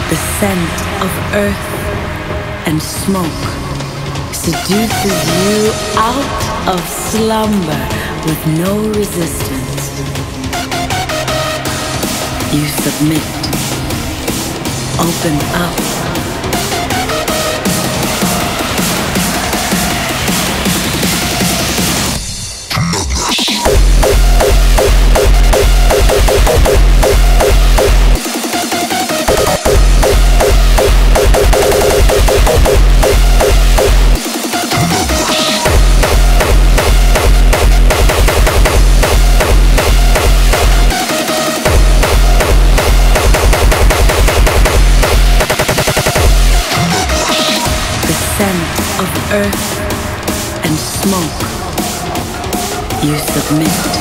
The scent of earth and smoke seduces you out of slumber with no resistance. You submit, open up. Scent of earth and smoke, you submit.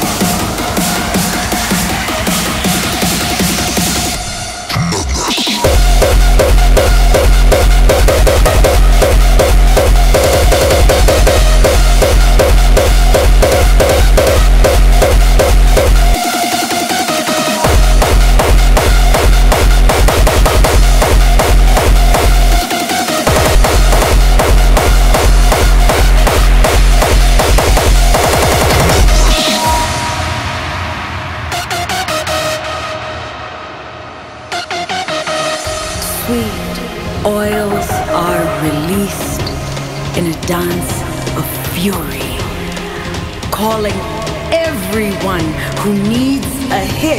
Sweet oils are released in a dance of fury, calling everyone who needs a hit.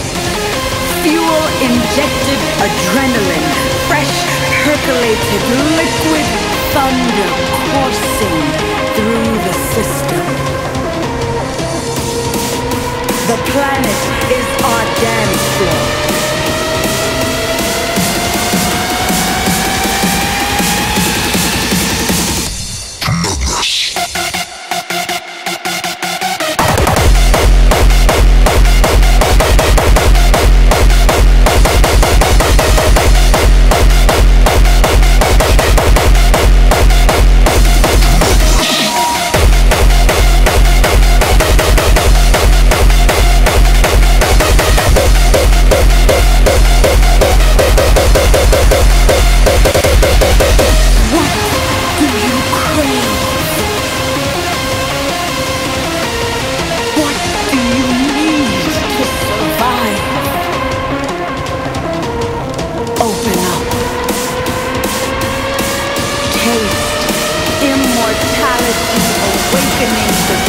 Fuel-injected adrenaline, fresh, percolated liquid thunder coursing through the system. The planet is our dance floor. Open up. Taste immortality awakening the